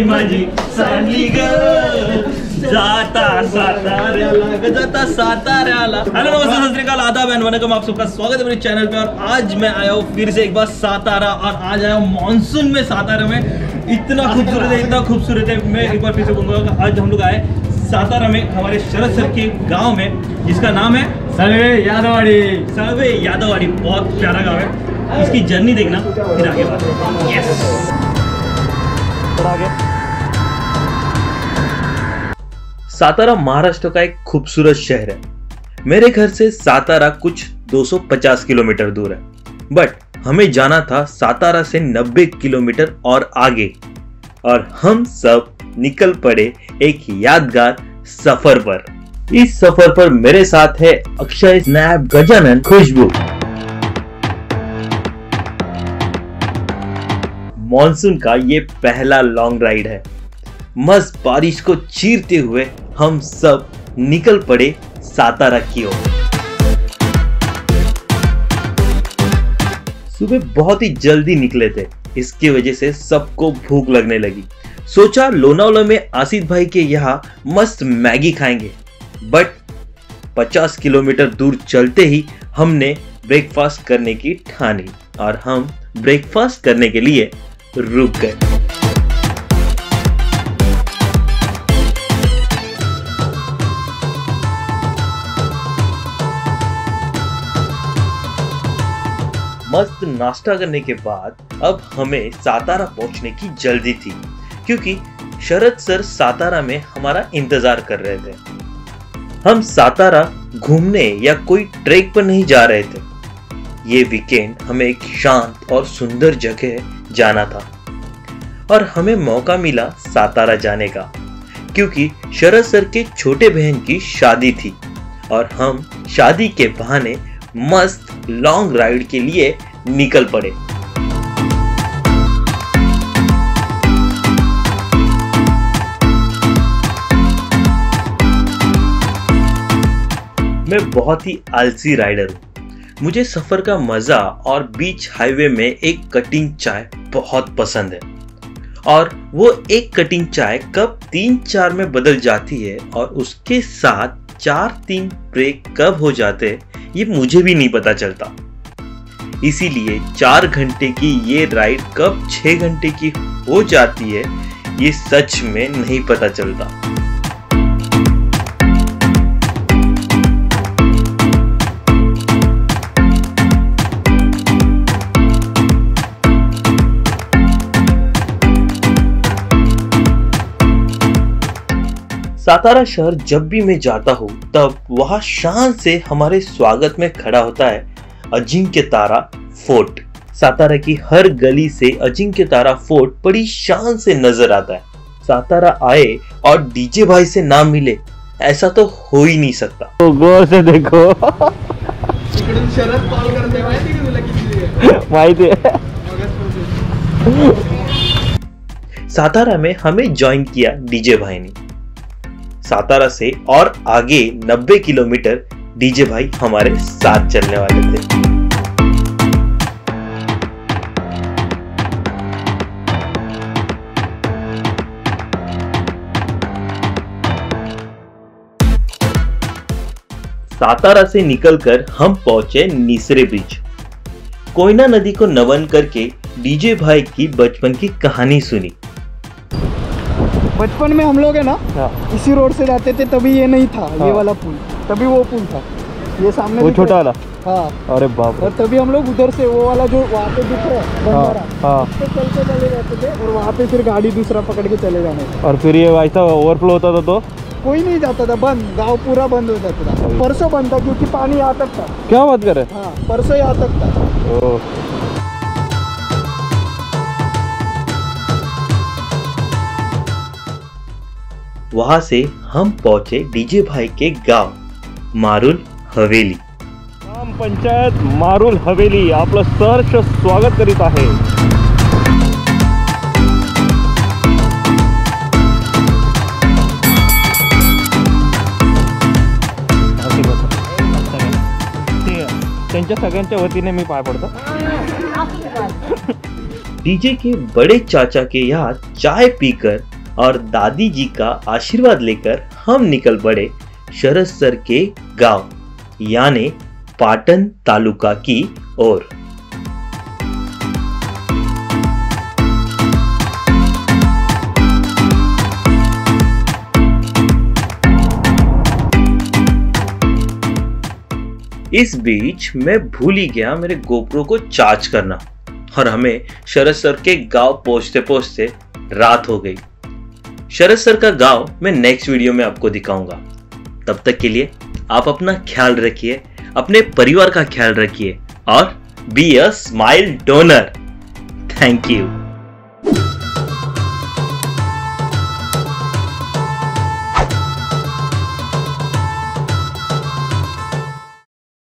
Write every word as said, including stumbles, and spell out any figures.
माझी चांगली ग जाता साताऱ्याला ग जाता साताऱ्याला। हेलो नमस्ते सत श्री अकाल आदाब एंड वनकम, आप सबका स्वागत है मेरे चैनल पे। और आज मैं आया हूँ फिर से एक बार सातारा, और आज आया हूँ मानसून में सातारा में। इतना खूबसूरत है, इतना खूबसूरत है। मैं एक बार फिर से कहूँगा, आज हम लोग आए सातारा में हमारे शरद सर के गाँव में, जिसका नाम है सर्वे यादववाड़ी। सर्वे यादववाड़ी, बहुत प्यारा गाँव है। इसकी जर्नी देखना, फिर आगे बात। यस, सातारा महाराष्ट्र का एक खूबसूरत शहर है। मेरे घर से सातारा कुछ दो सौ पचास किलोमीटर दूर है, बट हमें जाना था सातारा से नब्बे किलोमीटर और आगे, और हम सब निकल पड़े एक यादगार सफर पर। इस सफर पर मेरे साथ है अक्षय, स्नैप, गजानन, खुशबू। मॉनसून का ये पहला लॉन्ग राइड है। मस्त बारिश को चीरते हुए हम सब निकल पड़े सातारा की ओर। सुबह बहुत ही जल्दी निकले थे, इसकी वजह से सबको भूख लगने लगी। सोचा लोनावला में आसिफ भाई के यहाँ मस्त मैगी खाएंगे, बट पचास किलोमीटर दूर चलते ही हमने ब्रेकफास्ट करने की ठानी, और हम ब्रेकफास्ट करने के लिए रुक गए। मस्त नाश्ता करने के बाद अब हमें सातारा पहुंचने की जल्दी थी, क्योंकि शरद सर सातारा में हमारा इंतजार कर रहे थे। हम सातारा घूमने या कोई ट्रेक पर नहीं जा रहे थे। ये वीकेंड हमें एक शांत और सुंदर जगह जाना था, और हमें मौका मिला सातारा जाने का, क्योंकि शरद सर के छोटे बहन की शादी थी, और हम शादी के बहाने मस्त लॉन्ग राइड के लिए निकल पड़े। मैं बहुत ही आलसी राइडर हूँ। मुझे सफर का मजा और बीच हाईवे में एक कटिंग चाय बहुत पसंद है, और वो एक कटिंग चाय कब तीन चार में बदल जाती है और उसके साथ चार तीन ब्रेक कब हो जाते हैं ये मुझे भी नहीं पता चलता। इसीलिए चार घंटे की ये राइड कब छह घंटे की हो जाती है ये सच में नहीं पता चलता। सातारा शहर जब भी मैं जाता हूँ तब वहां शान से हमारे स्वागत में खड़ा होता है अजिंक्य तारा फोर्ट। सातारा की हर गली से अजिंक्य तारा फोर्ट बड़ी शान से नजर आता है। सातारा आए और डीजे भाई से ना मिले, ऐसा तो हो ही नहीं सकता। तो गौर से देखो, शरद कॉल करते माहिती का तुला किती माहिती है। सातारा में हमें ज्वाइन किया डीजे भाई ने। सातारा से और आगे नब्बे किलोमीटर डीजे भाई हमारे साथ चलने वाले थे। सातारा से निकलकर हम पहुंचे निसरे ब्रिज। कोयना नदी को नमन करके डीजे भाई की बचपन की कहानी सुनी। बचपन में हम लोग है ना, इसी रोड से जाते थे, तभी ये नहीं था। हाँ। ये वाला पुल, तभी वो पुल था, ये सामने वो छोटा वाला। हाँ, अरे बाप रे। और तभी हम लोग उधर से वो वाला जो वहाँ पे दिख रहा है बंजारा, हाँ, तो चलते चले जाते थे, और वहाँ पे फिर गाड़ी दूसरा पकड़ के चले जाने। और फिर ये ऐसा ओवरफ्लो होता था तो कोई नहीं जाता था, बंद, गाँव पूरा बंद हो जाता था। परसों बंद था क्योंकि पानी यहाँ तक था। क्या बात करे? हाँ, परसों यहाँ तक था। ओ। वहां से हम पहुंचे डीजे भाई के गांव मारुल हवेली। ग्राम पंचायत मारुल हवेली आपलं सहर्ष स्वागत करीत आहे। त्यांच्या सगळ्यांच्या वतीने मी पाय पडतो। डीजे के बड़े चाचा के यहाँ चाय पीकर और दादी जी का आशीर्वाद लेकर हम निकल पड़े शरद सर के गांव यानी पाटन तालुका की ओर। इस बीच मैं भूल ही गया मेरे गोप्रो को चार्ज करना और हमें शरद सर के गांव पहुंचते पहुंचते रात हो गई। शरद सर का गांव मैं नेक्स्ट वीडियो में आपको दिखाऊंगा। तब तक के लिए आप अपना ख्याल रखिए, अपने परिवार का ख्याल रखिए और be a smile donor. Thank you.